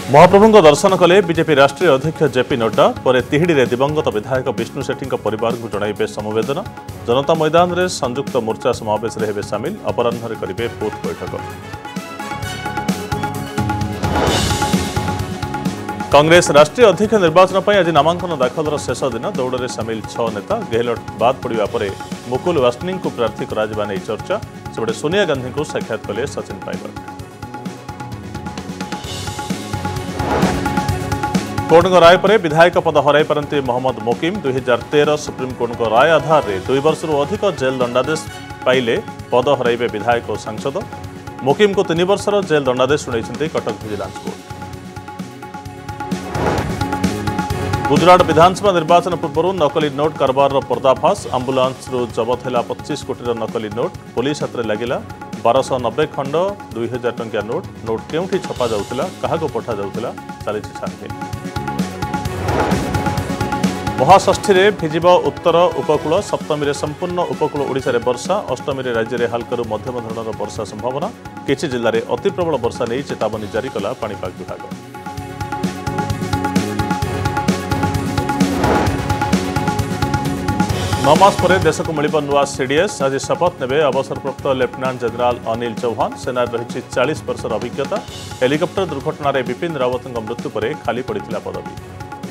महाप्रभु दर्शन कले बीजेपी राष्ट्रीय अध्यक्ष जेपी नड्डा पर तिहिडी में दिवंगत विधायक विष्णु सेठी परिवार को जणाइबे समवेदना। जनता मैदान में संयुक्त मोर्चा समावेश हेबे सामिल। अपराह्न करेंगे बूथ बैठक। कांग्रेस राष्ट्रीय अध्यक्ष निर्वाचन पर आज नामांकन दाखलर शेष दिन। दौड़ में सामिल 6 नेता। गेहलोत बाद पड़ा पर मुकुल वासनिक को प्रार्थी करा नहीं चर्चा। सेपटे सोनिया गांधी को साक्षात कले सचिन पायलट। कोर्ट राय पर विधायक पद हराई पारती मोहम्मद मोकिम। 2013 सुप्रीमकोर्ट राय आधार में 2 वर्ष अधिक जेल दंडादेश पाइले पद हराइबे विधायक और सांसद। मोकिम को 3 वर्षर जेल दंडादेश शुणाई कटक विजिलेंस कोर्ट। गुजरात विधानसभा निर्वाचन पूर्व नकली नोट कारबार पर्दाफाश। आंबुलांस जबत है 25 कोटी नकली नोट। पुलिस हाथ में लगिला 1290 खंड 2000 टंकिया नोट। नोट केउठी छपा जाउतिला, काहाको पठा जाउतिला, चली छानबीन। महाषष्ठी में भिजिब उत्तर उपकूल। सप्तमी में संपूर्ण उपकूल ओडिशा रे वर्षा। अष्टमी में राज्य में हालकरू मध्यम धरणर वर्षा संभावना। किछि जिल्ला रे अति प्रबल वर्षा नहीं चेतावनी जारी कला पाणीपाग विभाग। 9 मास पर देश को मिल नुआ सीडीएस। आज शपथ ने अवसरप्राप्त लेफ्टिनेंट जनरल अनिल चौहान। सेना रही 40 वर्षर अभिज्ञता। हेलिकप्टर दुर्घटना रे बिपिन रावत मृत्यु पर खाली पड़ा पदवी।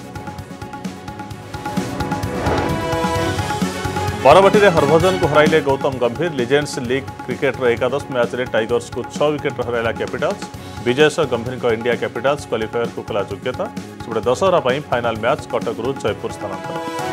बारवाटी में हरभजन को हराइले Gautam Gambhir. Legends league cricket एकादश मैच में टाइगर्स को 6 विकेट हराइला कैपिटल्स। विजय सह गंभीर को इंडिया कैपिटल्स क्वालिफायर को कला योग्यता। सेपटे दशहरा फाइनाल मैच कटकरू जयपुर स्थानांतर।